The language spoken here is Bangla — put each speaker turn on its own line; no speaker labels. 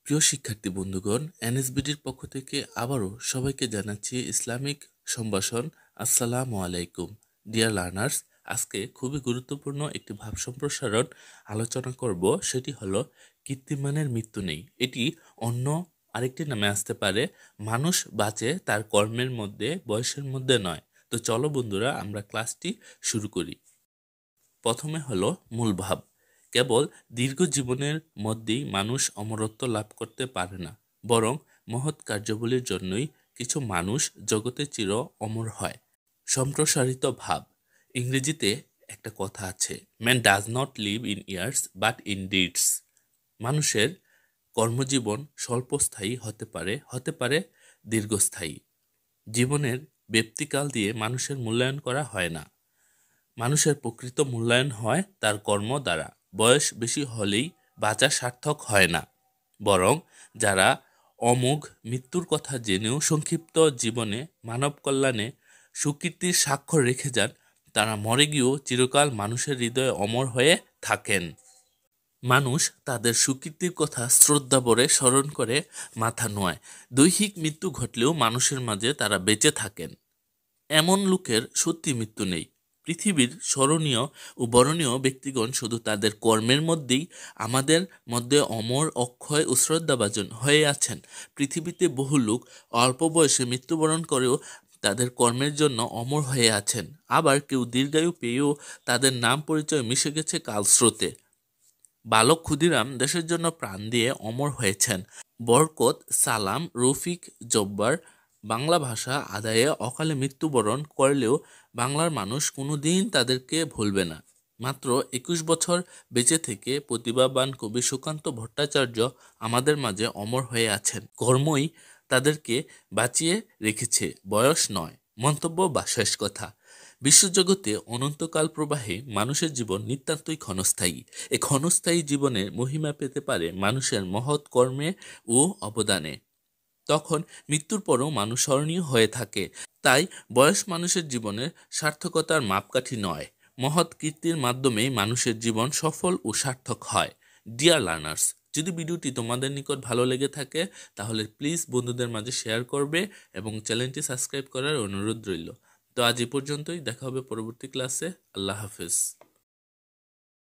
প্রিয় শিক্ষার্থী বন্ধুগণ, এনএসবিডির পক্ষ থেকে আবারও সবাইকে জানাচ্ছি ইসলামিক সম্ভাষণ। আসসালামু আলাইকুম ডিয়ার লার্নার্স। আজকে খুবই গুরুত্বপূর্ণ একটি ভাব সম্প্রসারণ আলোচনা করব, সেটি হলো কীর্তিমানের মৃত্যু নেই। এটি অন্য আরেকটি নামে আসতে পারে মানুষ বাঁচে তার কর্মের মধ্যে, বয়সের মধ্যে নয়। তো চলো বন্ধুরা, আমরা ক্লাসটি শুরু করি। প্রথমে হলো মূল ভাব। কেবল দীর্ঘ জীবনের মধ্যেই মানুষ অমরত্ব লাভ করতে পারে না, বরং মহৎ কার্যাবলীর জন্যই কিছু মানুষ জগতে চির অমর হয়। সম্প্রসারিত ভাব। ইংরেজিতে একটা কথা আছে, man does not live in years but in deeds. মানুষের কর্মজীবন স্বল্পস্থায়ী হতে পারে দীর্ঘস্থায়ী। জীবনের ব্যক্তিকাল দিয়ে মানুষের মূল্যায়ন করা হয় না, মানুষের প্রকৃত মূল্যায়ন হয় তার কর্ম দ্বারা। বয়স বেশি হলেই বাঁচা সার্থক হয় না, বরং যারা অমোঘ মৃত্যুর কথা জেনেও সংক্ষিপ্ত জীবনে মানব কল্যাণে সুকীর্তির স্বাক্ষর রেখে যান, তারা মরে গিয়েও চিরকাল মানুষের হৃদয়ে অমর হয়ে থাকেন। মানুষ তাদের সুকীর্তির কথা শ্রদ্ধা ভরে স্মরণ করে মাথা নোয়ায়। দৈহিক মৃত্যু ঘটলেও মানুষের মাঝে তারা বেঁচে থাকেন। এমন লোকের সত্যি মৃত্যু নেই। পৃথিবীর স্মরণীয় ও বরণীয় ব্যক্তিগণ শুধু তাদের কর্মের মধ্যেই আমাদের মধ্যে অমর, অক্ষয় ও শ্রদ্ধাভাজন হয়ে আছেন। পৃথিবীতে বহু লোক অল্প বয়সে মৃত্যুবরণ করেও তাদের কর্মের জন্য অমর হয়ে আছেন। আবার কেউ দীর্ঘায়ু পেয়েও তাদের নাম পরিচয় মিশে গেছে কালস্রোতে। বালক ক্ষুদিরাম দেশের জন্য প্রাণ দিয়ে অমর হয়েছেন। বরকত, সালাম, রফিক, জব্বার বাংলা ভাষা আদায়ে অকালে মৃত্যুবরণ করলেও বাংলার মানুষ কোনোদিন তাদেরকে ভুলবে না। মাত্র 21 বছর বেঁচে থেকে প্রতিভাবান কবি সুকান্ত ভট্টাচার্য আমাদের মাঝে অমর হয়ে আছেন। কর্মই তাদেরকে বাঁচিয়ে রেখেছে, বয়স নয়। মন্তব্য বা শেষ কথা। বিশ্বজগতে অনন্তকাল প্রবাহে মানুষের জীবন নিতান্তই ক্ষণস্থায়ী। এই ক্ষণস্থায়ী জীবনের মহিমা পেতে পারে মানুষের মহৎ কর্মে ও অবদানে। তখন মৃত্যুর পরেও মানুষ স্মরণীয় হয়ে থাকে। তাই বয়স মানুষের জীবনের সার্থকতার মাপকাঠি নয়, মহৎ কীর্তির মাধ্যমেই মানুষের জীবন সফল ও সার্থক হয়। ডিয়ার লার্নার্স, যদি ভিডিওটি তোমাদের নিকট ভালো লেগে থাকে তাহলে প্লিজ বন্ধুদের মাঝে শেয়ার করবে এবং চ্যানেলটি সাবস্ক্রাইব করার অনুরোধ রইল। তো আজ এ পর্যন্তই, দেখা হবে পরবর্তী ক্লাসে। আল্লাহ হাফেজ।